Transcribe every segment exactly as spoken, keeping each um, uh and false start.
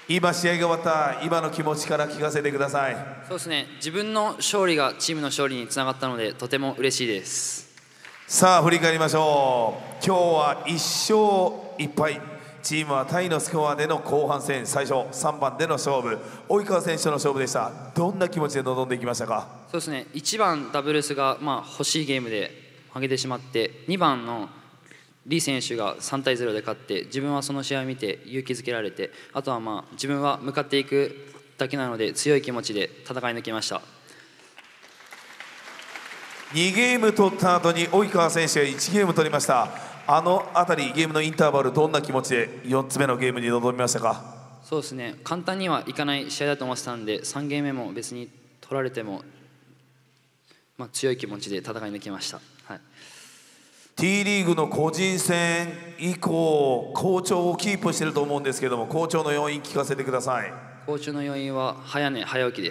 今試合が終わった今の気持ちから聞かせてください。 そうですね、自分の勝利がチームの勝利につながったのでとても嬉しいです。 さあ振り返りましょう。今日はいっ勝いっ敗、チームはタイのスコアでの後半戦、最初さんばんでの勝負、及川選手との勝負でした。どんな気持ちで臨んでいきましたか？ そうですね、いちばんダブルスがまあ欲しいゲームで負けてしまって、にばんのリ選手がさんたいゼロで勝って、自分はその試合を見て勇気づけられて、あとはまあ自分は向かっていくだけなので強い気持ちで戦い抜きました。 にゲーム取った後に及川選手がいちゲーム取りました。あの辺りゲームのインターバル、どんな気持ちでよっつめのゲームに臨みましたか？ そうですね、簡単にはいかない試合だと思ってたんで、さんゲーム目も別に取られても、まあ、強い気持ちで戦い抜きました。はい、 T リーグの個人戦以降好調をキープしていると思うんですけども、好調の要因聞かせてください。 好調の要因は早寝早起きです。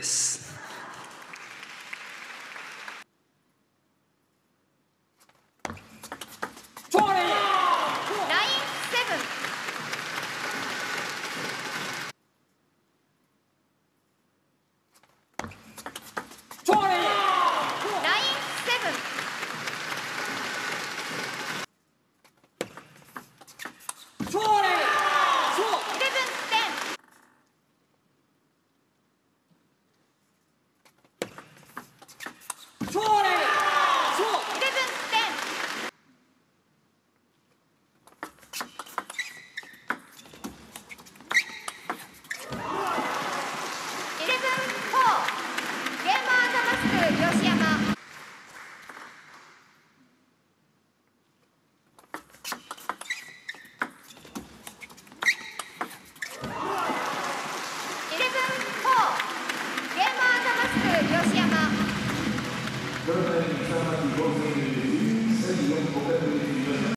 吉山